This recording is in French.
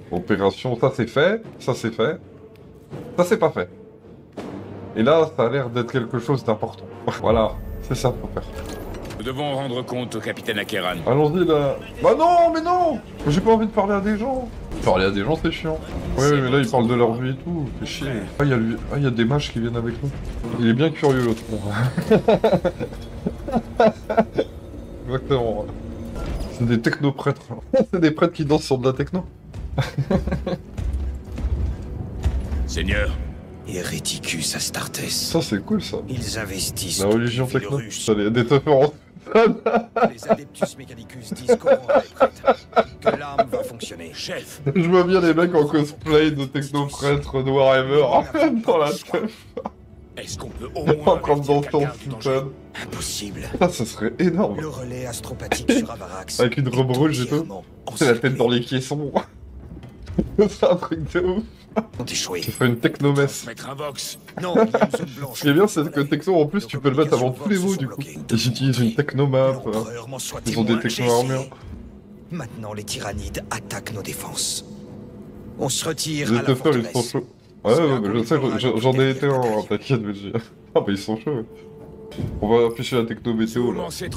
Opération, ça c'est fait, ça c'est fait, ça c'est pas fait. Et là, ça a l'air d'être quelque chose d'important. Voilà, c'est ça qu'il faut faire. Nous devons rendre compte au capitaine Akeran. Allons-y là. Bah non, mais non. J'ai pas envie de parler à des gens. Parler à des gens, c'est chiant. Ouais, mais là, ils parlent de leur vie et tout. C'est chiant. Ah, il y a des mages qui viennent avec nous. Il est bien curieux, l'autre. Exactement. C'est des techno-prêtres. C'est des prêtres qui dansent sur de la techno. Seigneur. Héréticus Astartes. Ça, c'est cool, ça. Ils investissent La religion toutes les villes techno. russes. Ça, des teufeurs en... Les Adeptus Mechanicus disent qu'on rend les prêtres, que l'arme va fonctionner. Chef. Je vois bien les mecs en cosplay de techno-prêtres de Warhammer dans la teuf. Est-ce qu'on peut au En moins train de avertir danser en quelqu'un du danger? soutane. Impossible. Ça serait énorme. Le relais astropathique sur Avarax. Avec une robe rouge et tout. entièrement C'est la tête encerclé. dans les caissons. C'est un truc de ouf. Ont échoué. Ça ferait une technomesse. Mettre un vox. Non, il y a une zone blanche. Ce qui est bien, c'est que Techno, en plus, tu peux le mettre avant tous les mots, du coup. Ils utilisent une technomap. L'empereur m'en soit Ils ont des témoin, techno-armures. j'ai essayé. Maintenant, les tyrannides attaquent nos défenses. On se retire Les à la teufeurs, ils forteresse. sont chauds. Ouais, mais je sais, j'en ai été un, t'inquiète, mais j'ai... Ah bah ils sont chauds. On va afficher la techno météo, là. Lancez